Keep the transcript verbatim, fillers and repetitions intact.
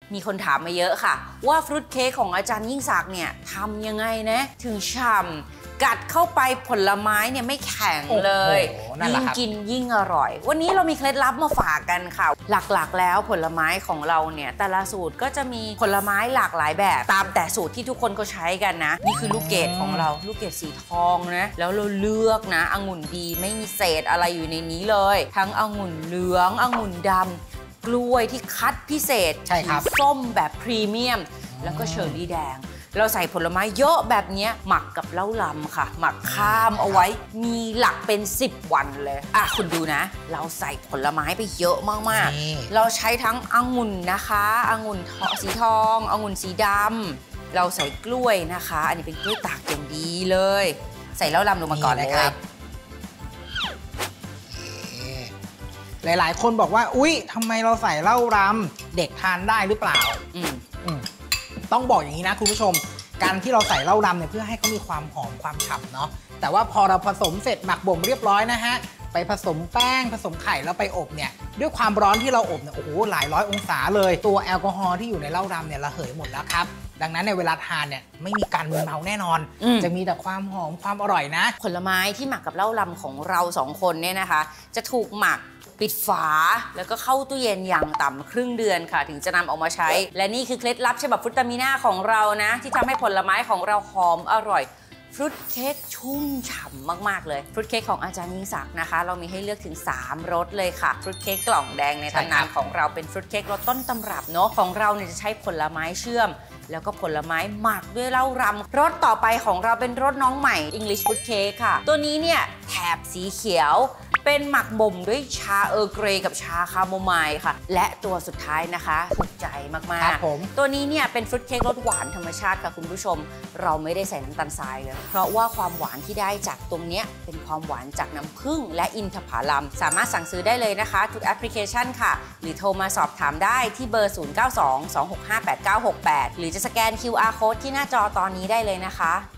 มีคนถามมาเยอะค่ะว่าฟรุตเค้กของอาจารย์ยิ่งศักดิ์เนี่ยทำยังไงนะถึงฉ่ำกัดเข้าไปผลไม้เนี่ยไม่แข็งเลยยิ่งกินยิ่งอร่อยวันนี้เรามีเคล็ดลับมาฝากกันค่ะหลักๆแล้วผลไม้ของเราเนี่ยแต่ละสูตรก็จะมีผลไม้หลากหลายแบบตามแต่สูตรที่ทุกคนก็ใช้กันนะนี่คือลูกเกดของเราลูกเกดสีทองนะแล้วเราเลือกนะองุ่นดีไม่มีเศษอะไรอยู่ในนี้เลยทั้งองุ่นเหลืององุ่นดำกล้วยที่คัดพิเศษใช่ครับส้มแบบพรีเมียมแล้วก็เชอร์รี่แดงเราใส่ผลไม้เยอะแบบนี้หมักกับเหล้าลำค่ะหมักข้ามเอาไว้มีหลักเป็นสิบวันเลยอ่ะคุณดูนะเราใส่ผลไม้ไปเยอะมากๆเราใช้ทั้งองุ่นนะคะองุ่นสีทององุ่นสีดำเราใส่กล้วยนะคะอันนี้เป็นกล้วยตากอย่างดีเลยใส่เหล้าลำลงมาก่อนเลยครับหลายๆคนบอกว่าอุ๊ยทำไมเราใส่เหล้ารำเด็กทานได้หรือเปล่าอืมอืมต้องบอกอย่างนี้นะคุณผู้ชมการที่เราใส่เหล้ารำเนี่ยเพื่อให้เขามีความหอมความฉ่ำเนาะแต่ว่าพอเราผสมเสร็จหมักบ่มเรียบร้อยนะฮะไปผสมแป้งผสมไข่แล้วไปอบเนี่ยด้วยความร้อนที่เราอบเนี่ยโอ้โหหลายร้อยองศาเลยตัวแอลกอฮอล์ที่อยู่ในเหล้ารำเนี่ยระเหยหมดแล้วครับดังนั้นในเวลาทานเนี่ยไม่มีการมึนเมาแน่นอนจะมีแต่ความหอมความอร่อยนะผลไม้ที่หมักกับเหล้ารำของเราสองคนเนี่ยนะคะจะถูกหมักปิดฝาแล้วก็เข้าตู้เย็นอย่างต่ำครึ่งเดือนค่ะถึงจะนำออกมาใช้และนี่คือเคล็ดลับฉบับฟรุตตามิน่าของเรานะที่ทำให้ผลไม้ของเราหอมอร่อยฟรุตเค้กชุ่มฉ่ำมากๆเลยฟรุตเค้กของอาจารย์ยิ่งศักดิ์นะคะเรามีให้เลือกถึงสามรสเลยค่ะฟรุตเค้กกล่องแดงในตำนานของเราเป็นฟรุตเค้กรสต้นตำรับเนาะของเราเนี่ยจะใช้ผลไม้เชื่อมแล้วก็ผลไม้หมักด้วยเหล้ารำรสต่อไปของเราเป็นรสน้องใหม่ English Fruit Cake ค่ะตัวนี้เนี่ยแถบสีเขียวเป็นหมักบ่มด้วยชาเออร์เกรย์กับชาคาโมไมล์ค่ะและตัวสุดท้ายนะคะถูกใจมากๆตัวนี้เนี่ยเป็นฟรุตเค้กรสหวานธรรมชาติค่ะคุณผู้ชมเราไม่ได้ใส่น้ำตาลทรายเลยเพราะว่าความหวานที่ได้จากตรงนี้เป็นความหวานจากน้ำผึ้งและอินทผลัมสามารถสั่งซื้อได้เลยนะคะทุกแอปพลิเคชันค่ะหรือโทรมาสอบถามได้ที่เบอร์ศูนย์ เก้า สอง สอง หก ห้า แปด เก้า หก แปดหรือจะสแกน คิว อาร์ Code ที่หน้าจอตอนนี้ได้เลยนะคะ